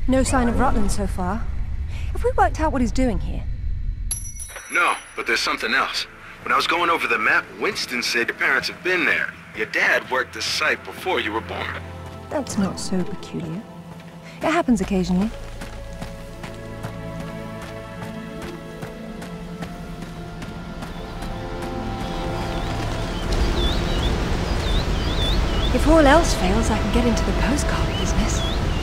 No sign of Rutland so far. Have we worked out what he's doing here? No, but there's something else. When I was going over the map, Winston said your parents have been there. Your dad worked the site before you were born. That's not so peculiar. It happens occasionally. If all else fails, I can get into the postcard business.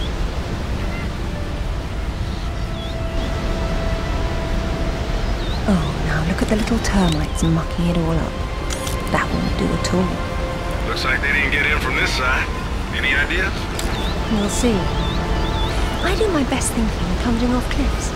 Oh, now look at the little termites mucking it all up. That won't do at all. Looks like they didn't get in from this side. Any ideas? We'll see. I do my best thinking plunging off cliffs.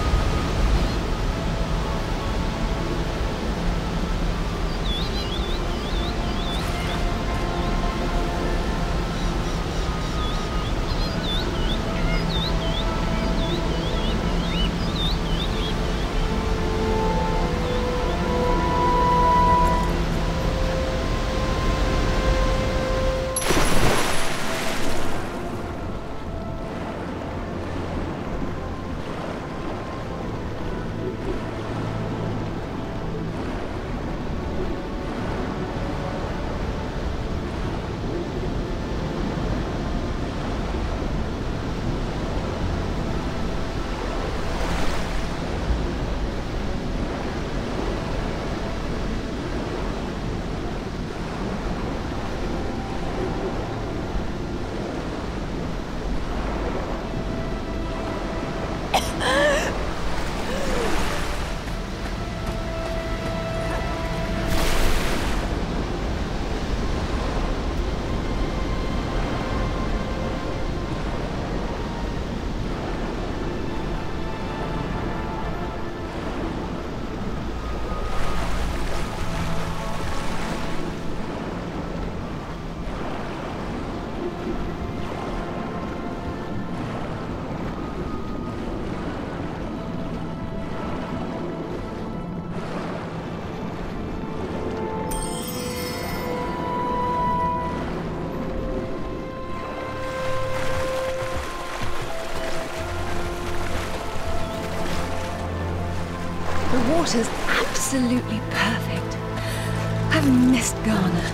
The water's absolutely perfect. I've missed Ghana.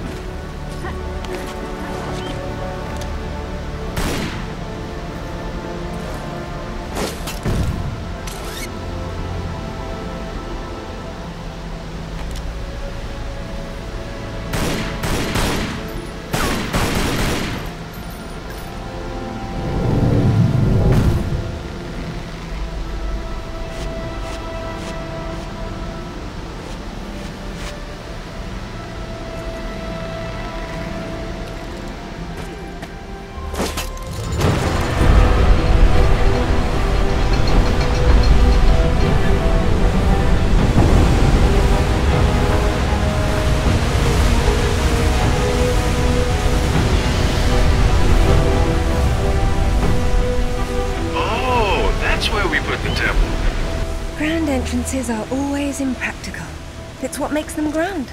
Grand entrances are always impractical. It's what makes them grand.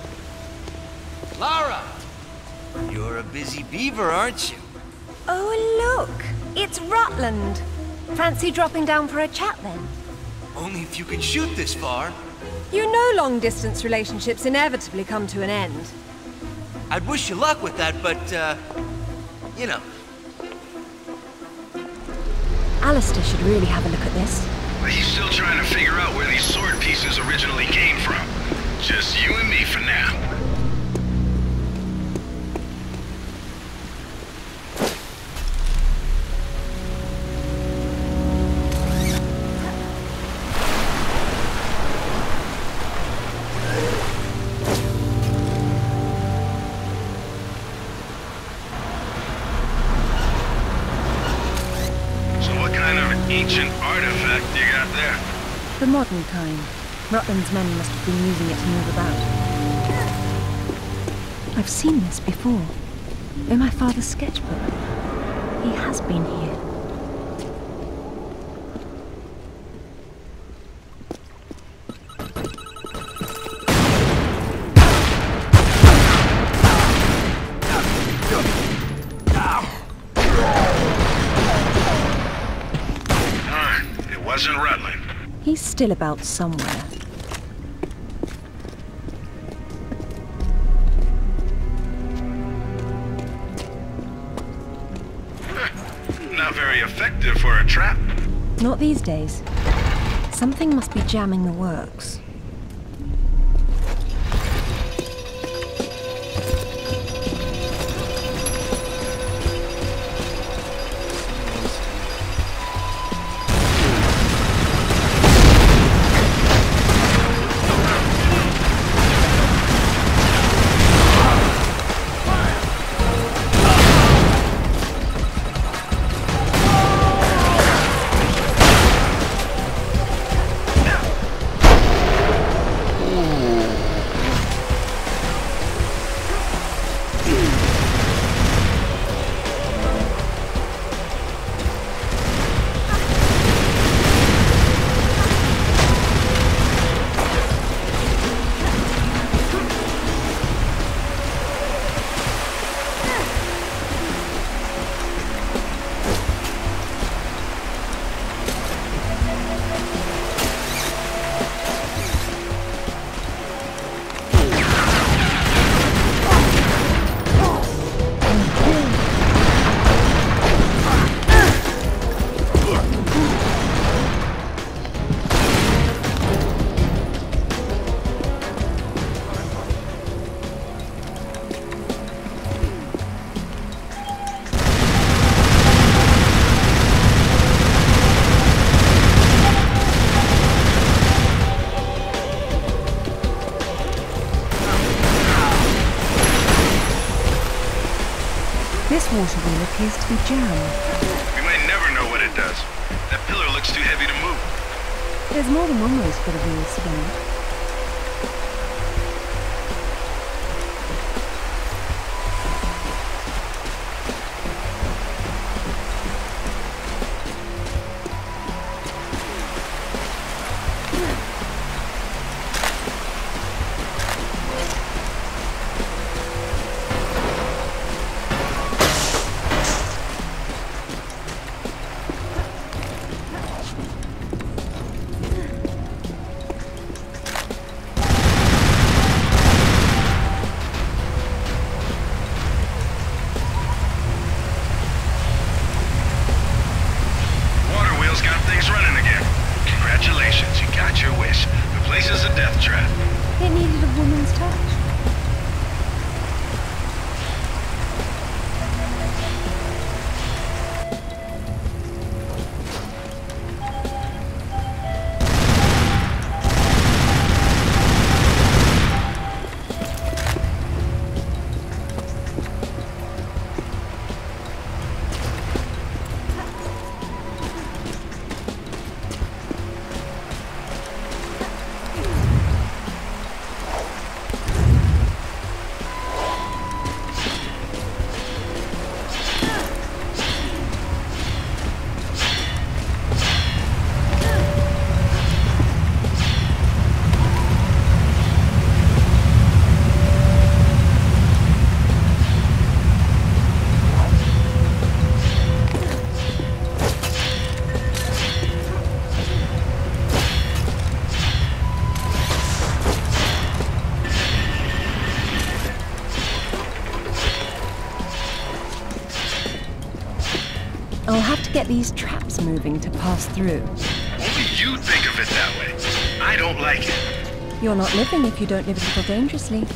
Lara! You're a busy beaver, aren't you? Oh, look! It's Rutland! Fancy dropping down for a chat, then? Only if you can shoot this far. You know long-distance relationships inevitably come to an end. I'd wish you luck with that, but, you know. Alistair should really have a look at this. He's still trying to figure out where these sword pieces originally came from. Just you and me for now. Ancient artifact you got there? The modern kind. Rutland's men must have been using it to move about. I've seen this before. In my father's sketchbook. He has been here. wasn't Rutland. He's still about somewhere. Not very effective for a trap. Not these days. Something must be jamming the works. This water wheel appears to be jammed. We might never know what it does. That pillar looks too heavy to move. There's more than one way for the wheel spinning. Congratulations, you got your wish. The place is a death trap. It needed a woman's touch. I'll have to get these traps moving to pass through. Only you think of it that way. I don't like it. You're not living if you don't live a little dangerously.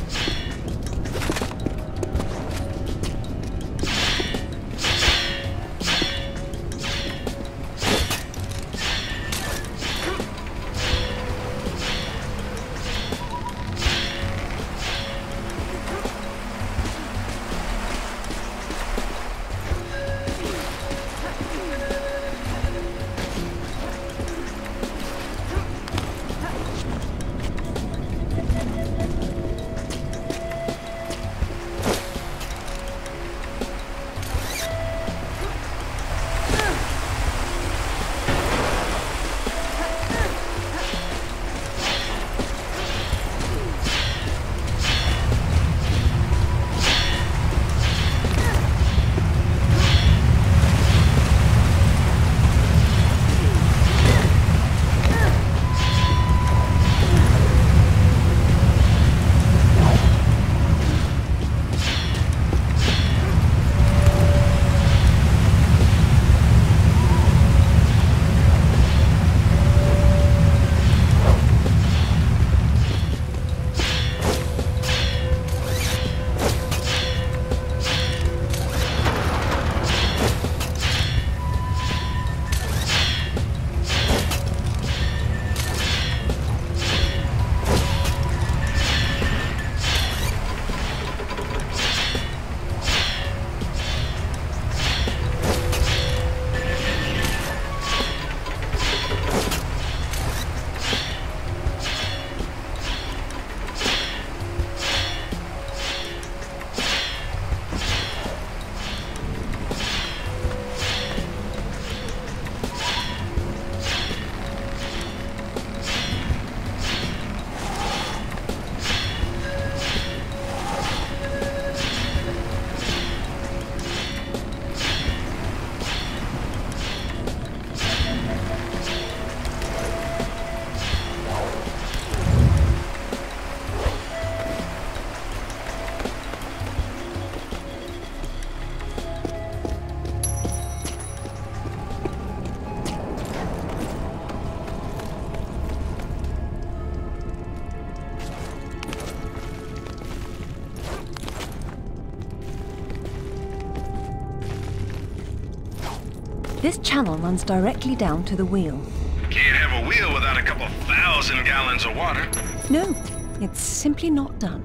This channel runs directly down to the wheel. Can't have a wheel without a couple 1,000 gallons of water. No, it's simply not done.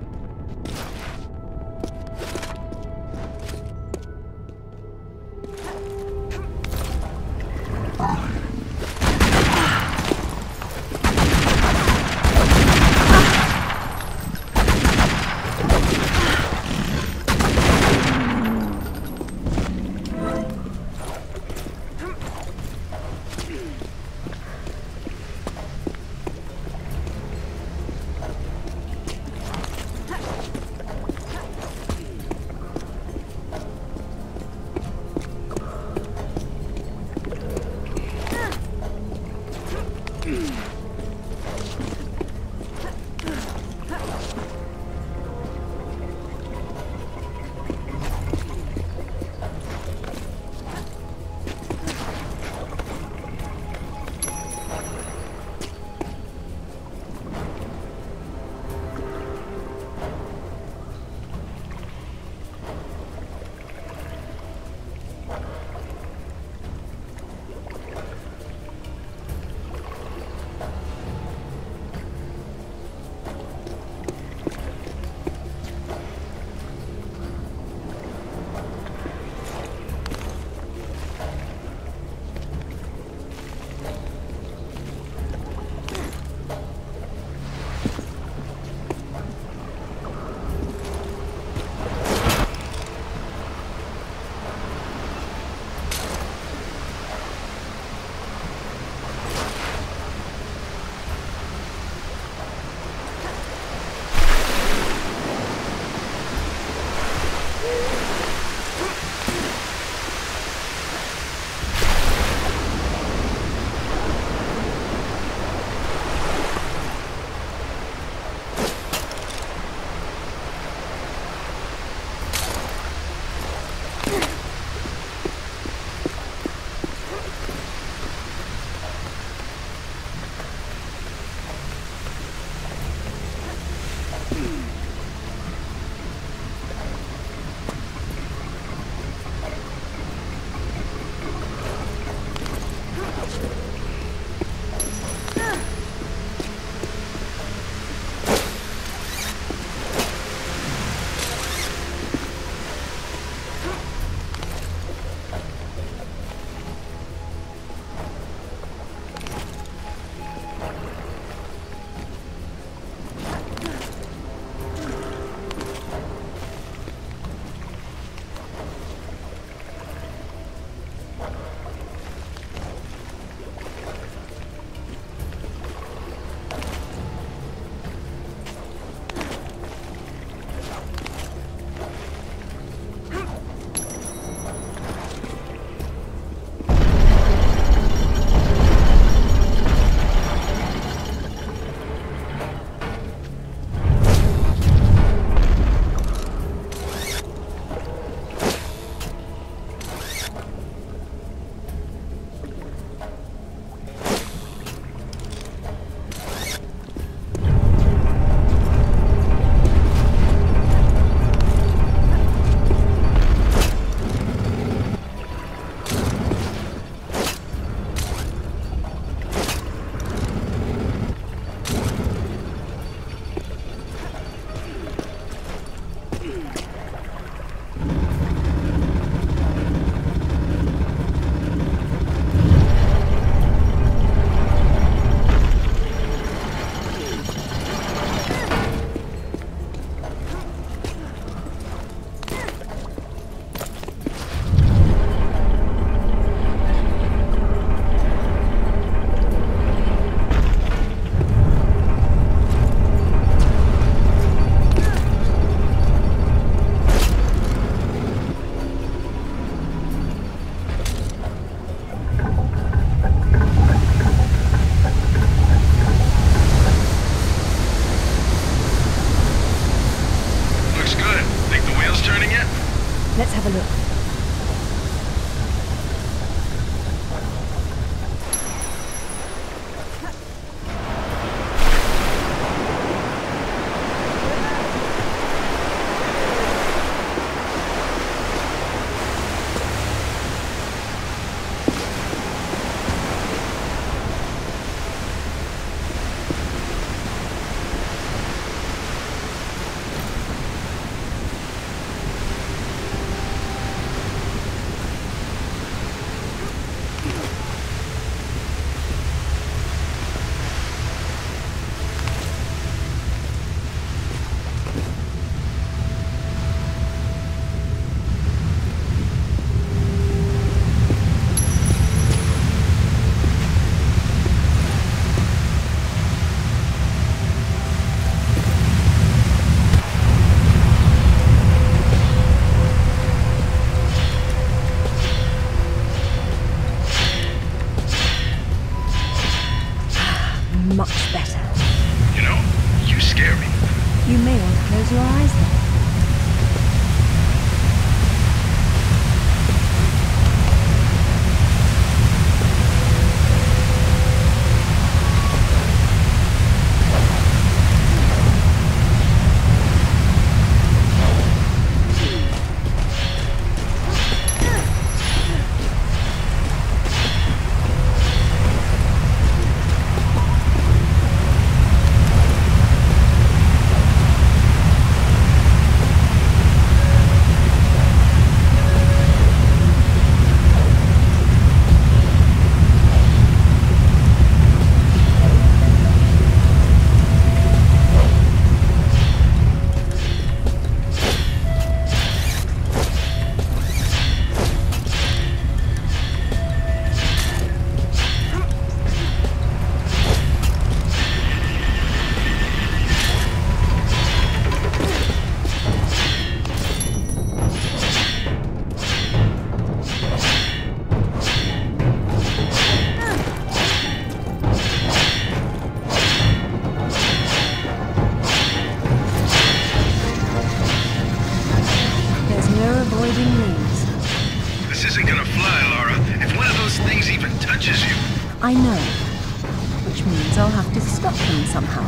eye, Lara. If one of those things even touches you... I know. Which means I'll have to stop them somehow.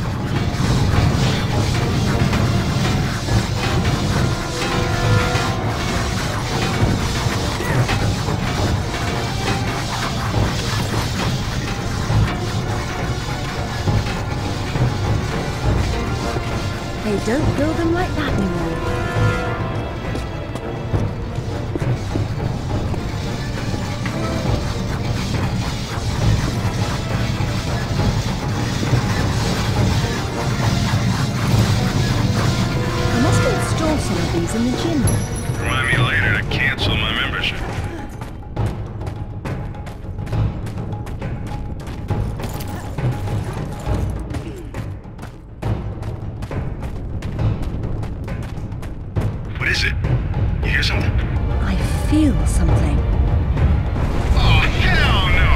They don't build them like that anymore. I must install some of these in the gym. Remind me later to cancel my membership. What is it? You hear something? I feel something. Oh, hell no!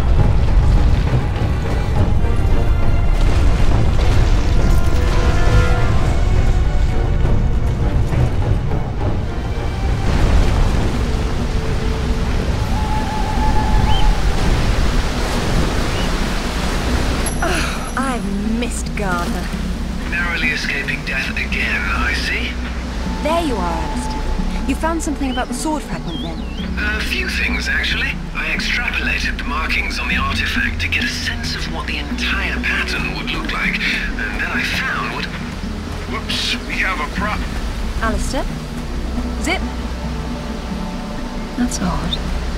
I've missed Gardner. Narrowly escaping death again, I see. There you are, Alistair. You found something about the sword fragment then? A few things, actually. I extrapolated the markings on the artifact to get a sense of what the entire pattern would look like. And then I found what... Whoops, we have a problem. Alistair? Zip? That's odd.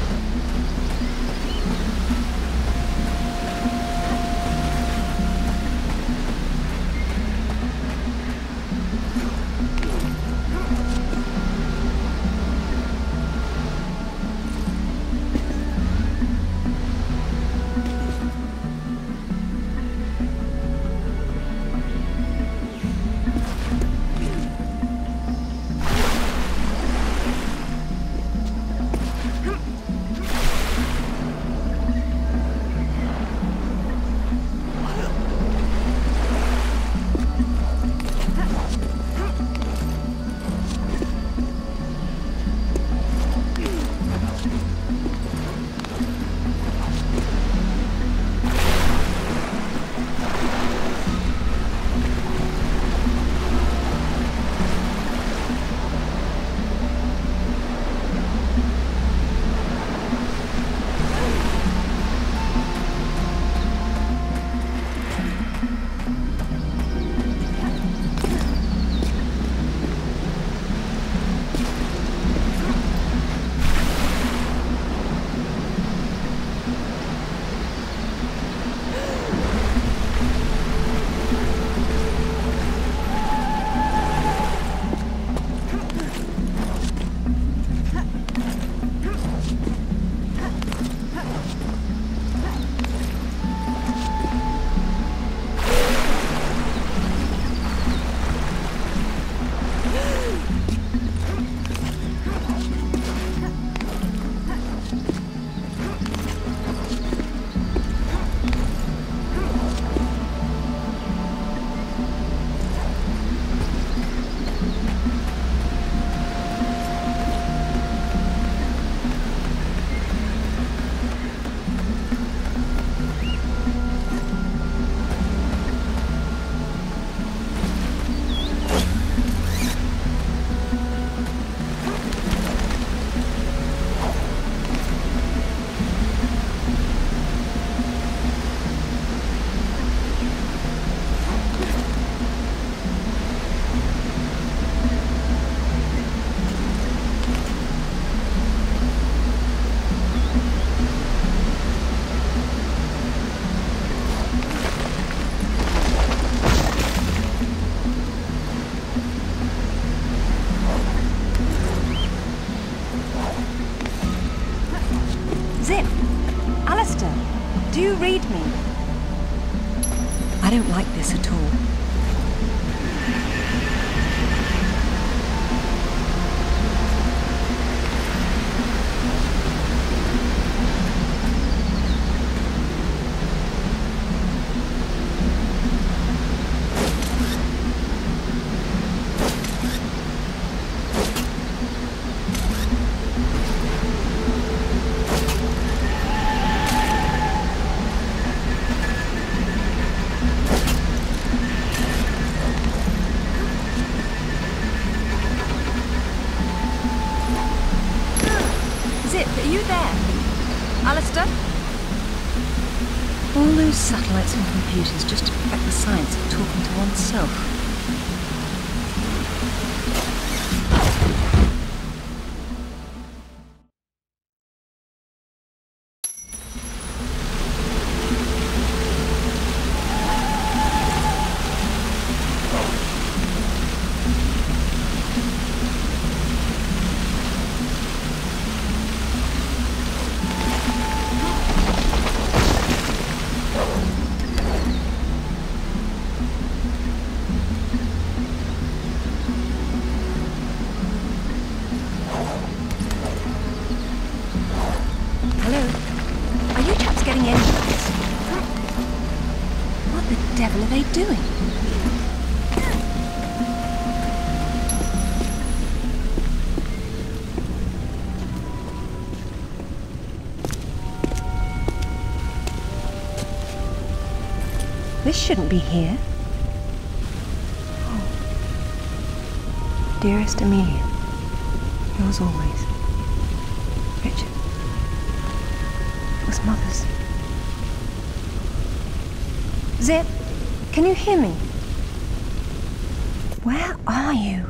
Zip! Alistair, do you read me? I don't like this at all. Zip, are you there? Alistair? All those satellites and computers just to perfect the science of talking to oneself. Doing? This shouldn't be here. Oh. Dearest Amelia, yours always. Richard. It was Mother's. Zip. Can you hear me? Where are you?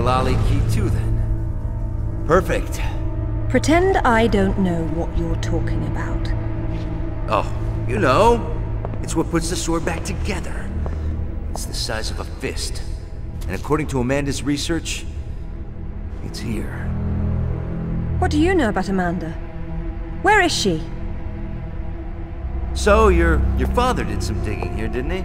Ghalali key too, then. Perfect. Pretend I don't know what you're talking about. Oh, you know. It's what puts the sword back together. It's the size of a fist. And according to Amanda's research, it's here. What do you know about Amanda? Where is she? So, your father did some digging here, didn't he?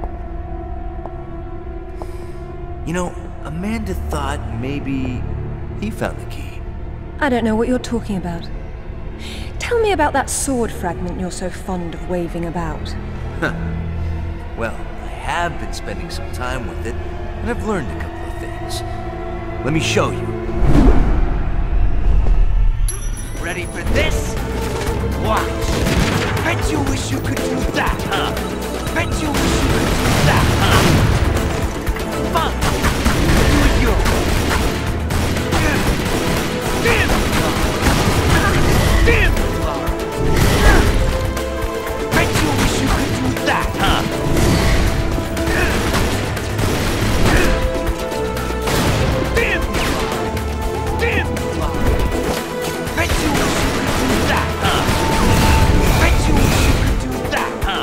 You know, Amanda thought maybe he found the key. I don't know what you're talking about. Tell me about that sword fragment you're so fond of waving about. Huh. Well, I have been spending some time with it, and I've learned a couple of things. Let me show you. Ready for this? Watch. Bet you wish you could do that, huh? Bet you wish you could do that, huh? Fun! Do it your way. Damn! Damn! Bet you wish you could do that, huh? Damn! Damn! Bet you wish you could do that, huh? Bet you wish you could do that, huh?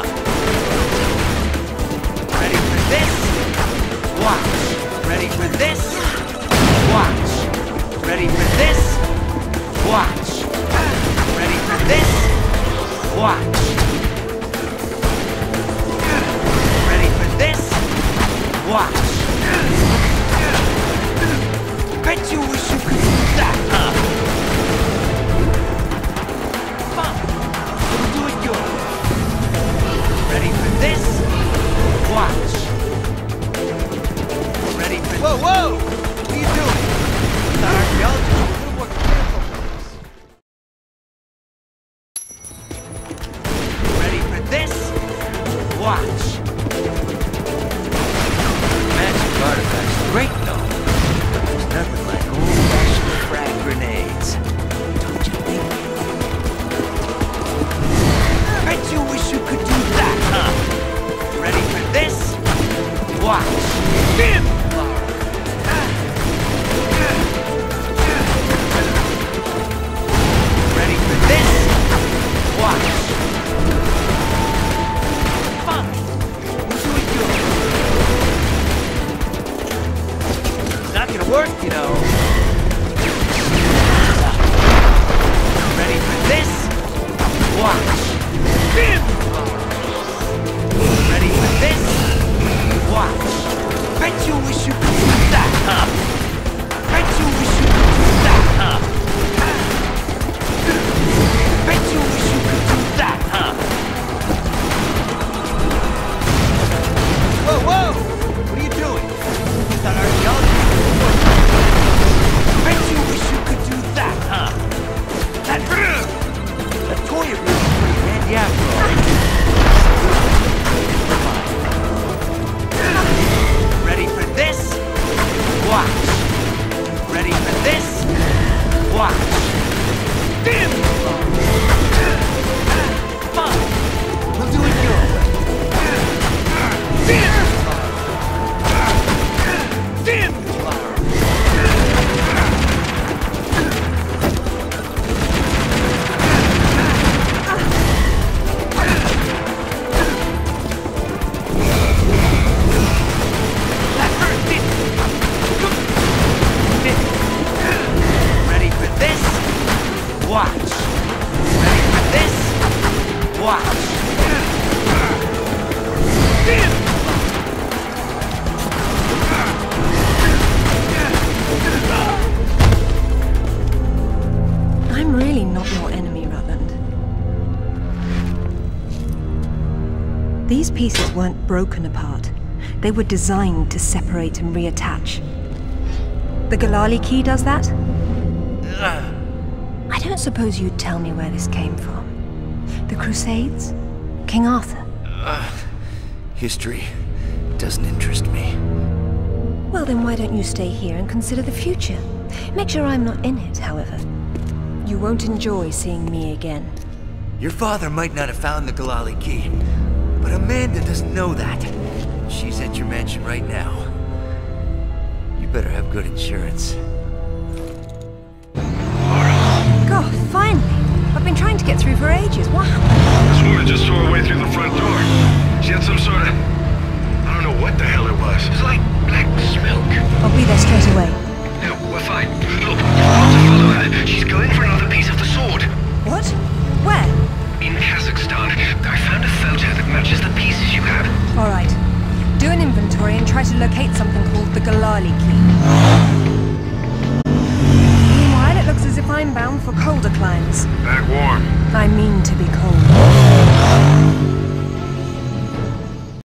Ready for this? Watch. Ready for this? Watch. Ready for this? Watch. Ready for this? Watch. Ready for this? Watch. Bet you wish you could do that, huh? Fun. We'll do it your way. Ready for this? Watch. Ready for... Whoa, whoa! What are you doing? Thought archaeology was a little more careful for this. Ready for this? Watch. Magic artifacts, great though. There's nothing like old-fashioned frag grenades. Don't you think? Bet you wish you could do that, huh? Ready for this? Watch. Damn! Ready for this? Watch. Fine. We'll do it your way. It's not gonna work, you know. Ready for this? Watch. Damn! Ready for this? Watch. Bet you wish you could do that, huh? Bet you wish you could do that, huh? Bet you wish you could do that, huh? Whoa, whoa! What are you doing? Thought archaeology was important. Bet you wish you could do that, huh? That toy of yours is pretty handy after all. Ready for this? Watch. Ready for this? Watch. Damn! Fine. We'll do it your way. Damn! Damn! Ready for this? Watch. Ready for this? Watch. I'm really not your enemy, Rutland. These pieces weren't broken apart. They were designed to separate and reattach. The Ghalali key does that? I don't suppose you'd tell me where this came from. The Crusades? King Arthur? History doesn't interest me. Well, then why don't you stay here and consider the future? Make sure I'm not in it, however. You won't enjoy seeing me again. Your father might not have found the Ghalali key, but Amanda doesn't know that. She's at your mansion right now. You You better have good insurance. God, finally! I've been trying to get through for ages. What happened? This woman just saw her way through the front door. She had some sort of... I don't know what the hell it was. It's like black smoke. I'll be there straight away. No, we're fine. Look, you've got to follow her. She's going for another piece of the sword. What? Where? In Kazakhstan, I found a photo that matches the pieces you have. All right. Do an inventory and try to locate something called the Galali key. Meanwhile, it looks as if I'm bound for colder climes. Back warm. I mean to be cold.